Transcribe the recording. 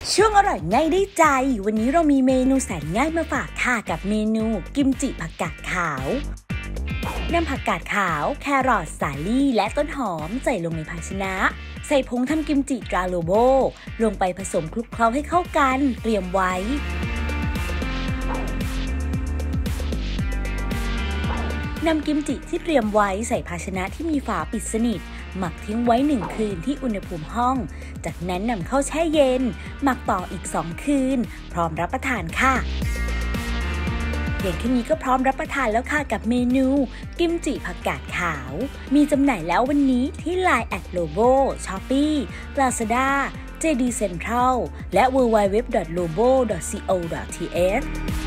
ช่วงอร่อยง่ายได้ใจวันนี้เรามีเมนูแสนง่ายมาฝากค่ะกับเมนูกิมจิผักกาดขาวนำผักกาดขาวแครอทสาลี่และต้นหอมใส่ลงในภาชนะใส่ผงทำกิมจิตราโลโบลงไปผสมคลุกเคล้าให้เข้ากันเตรียมไว้นำกิมจิที่เตรียมไว้ใส่ภาชนะที่มีฝาปิดสนิทหมักทิ้งไว้1 คืนที่อุณหภูมิห้องจากนั้นนำเข้าแช่เย็นหมักต่ออีก2 คืนพร้อมรับประทานค่ะเพียงแค่นี้ก็พร้อมรับประทานแล้วค่ะกับเมนูกิมจิผักกาดขาวมีจำหน่ายแล้ววันนี้ที่ Line @lobo Shopee Lazada JD Central และ www.lobo.co.th